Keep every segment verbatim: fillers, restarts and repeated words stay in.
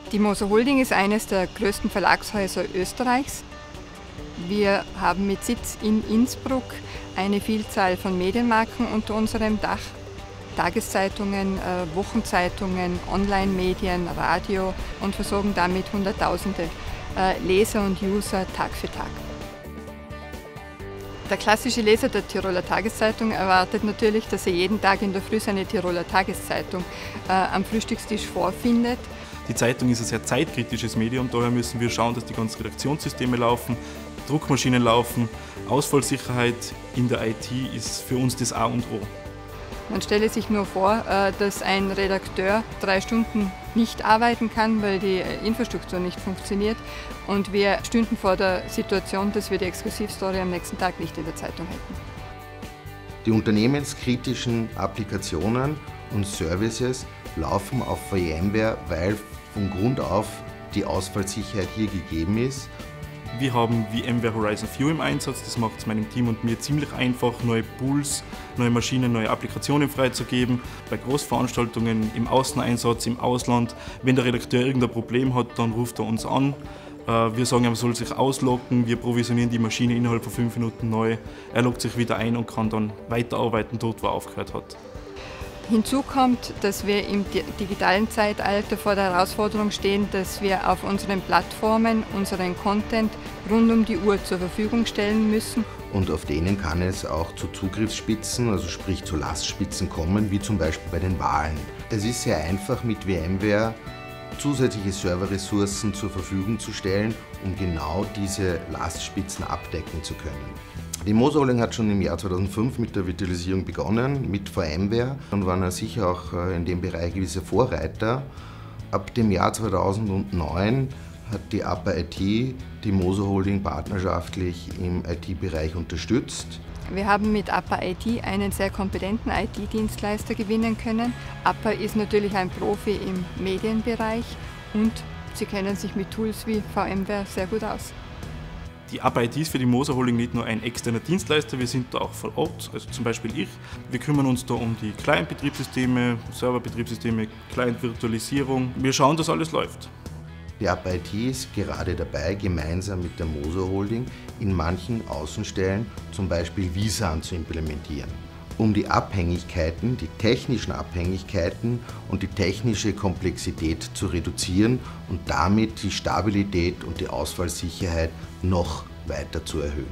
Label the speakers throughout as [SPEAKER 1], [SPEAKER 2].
[SPEAKER 1] Die Moser Holding ist eines der größten Verlagshäuser Österreichs. Wir haben mit Sitz in Innsbruck eine Vielzahl von Medienmarken unter unserem Dach. Tageszeitungen, Wochenzeitungen, Online-Medien, Radio und versorgen damit Hunderttausende Leser und User Tag für Tag. Der klassische Leser der Tiroler Tageszeitung erwartet natürlich, dass er jeden Tag in der Früh seine Tiroler Tageszeitung äh, am Frühstückstisch vorfindet.
[SPEAKER 2] Die Zeitung ist ein sehr zeitkritisches Medium, daher müssen wir schauen, dass die ganzen Redaktionssysteme laufen, Druckmaschinen laufen. Ausfallsicherheit in der I T ist für uns das A und O.
[SPEAKER 1] Man stelle sich nur vor, dass ein Redakteur drei Stunden nicht arbeiten kann, weil die Infrastruktur nicht funktioniert. Und wir stünden vor der Situation, dass wir die Exklusivstory am nächsten Tag nicht in der Zeitung hätten.
[SPEAKER 3] Die unternehmenskritischen Applikationen und Services laufen auf VMware, weil von Grund auf die Ausfallsicherheit hier gegeben ist.
[SPEAKER 2] Wir haben VMware Horizon View im Einsatz, das macht es meinem Team und mir ziemlich einfach, neue Pools, neue Maschinen, neue Applikationen freizugeben. Bei Großveranstaltungen, im Außeneinsatz, im Ausland, wenn der Redakteur irgendein Problem hat, dann ruft er uns an. Wir sagen, er soll sich ausloggen, wir provisionieren die Maschine innerhalb von fünf Minuten neu. Er loggt sich wieder ein und kann dann weiterarbeiten dort, wo er aufgehört hat.
[SPEAKER 1] Hinzu kommt, dass wir im digitalen Zeitalter vor der Herausforderung stehen, dass wir auf unseren Plattformen unseren Content rund um die Uhr zur Verfügung stellen müssen.
[SPEAKER 3] Und auf denen kann es auch zu Zugriffsspitzen, also sprich zu Lastspitzen kommen, wie zum Beispiel bei den Wahlen. Es ist sehr einfach mit VMware zusätzliche Serverressourcen zur Verfügung zu stellen, um genau diese Lastspitzen abdecken zu können. Die Moser Holding hat schon im Jahr zweitausendfünf mit der Virtualisierung begonnen, mit VMware, und waren sicher auch in dem Bereich gewisse Vorreiter. Ab dem Jahr zweitausendneun hat die A P A I T die Moser Holding partnerschaftlich im I T-Bereich unterstützt.
[SPEAKER 1] Wir haben mit A P A I T einen sehr kompetenten I T-Dienstleister gewinnen können. A P A ist natürlich ein Profi im Medienbereich und sie kennen sich mit Tools wie VMware sehr gut aus.
[SPEAKER 2] Die A P A I T ist für die Moser Holding nicht nur ein externer Dienstleister, wir sind da auch vor Ort, also zum Beispiel ich. Wir kümmern uns da um die Client-Betriebssysteme, Server-Betriebssysteme, Client-Virtualisierung. Wir schauen, dass alles läuft.
[SPEAKER 3] Die A P A I T ist gerade dabei, gemeinsam mit der Moser Holding in manchen Außenstellen zum Beispiel vSAN zu implementieren, um die Abhängigkeiten, die technischen Abhängigkeiten und die technische Komplexität zu reduzieren und damit die Stabilität und die Ausfallsicherheit noch weiter zu erhöhen.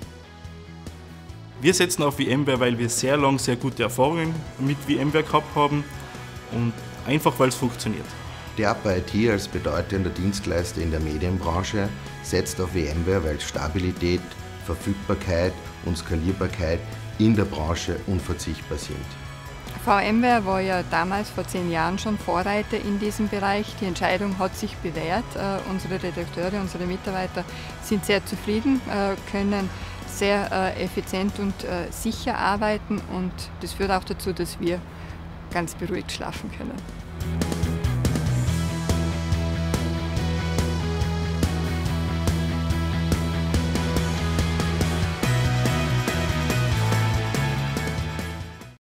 [SPEAKER 2] Wir setzen auf VMware, weil wir sehr lange sehr gute Erfahrungen mit VMware gehabt haben und einfach weil es funktioniert.
[SPEAKER 3] Die A P A I T als bedeutender Dienstleister in der Medienbranche setzt auf VMware, weil Stabilität, Verfügbarkeit und Skalierbarkeit in der Branche unverzichtbar sind.
[SPEAKER 1] VMware war ja damals vor zehn Jahren schon Vorreiter in diesem Bereich. Die Entscheidung hat sich bewährt. Äh, unsere Redakteure, unsere Mitarbeiter sind sehr zufrieden, äh, können sehr äh, effizient und äh, sicher arbeiten und das führt auch dazu, dass wir ganz beruhigt schlafen können.